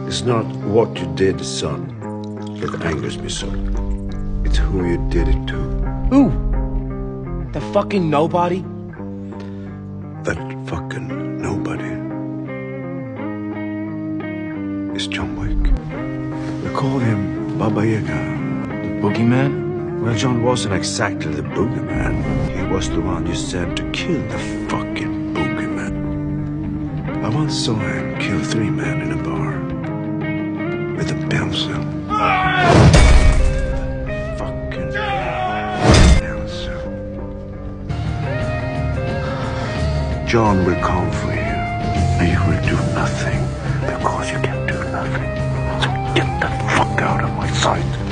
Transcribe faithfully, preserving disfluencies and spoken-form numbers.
It's not what you did, son, that angers me so. It's who you did it to. Who? The fucking nobody? That fucking nobody is John Wick. We call him Baba Yaga. The boogeyman? Well, John wasn't exactly the boogeyman. He was the one you sent to kill the fucking boogeyman. I once saw him kill three men in a bar with a pencil. Fucking pencil. John will come for you, and you will do nothing because you can do nothing. So get the fuck out of my sight.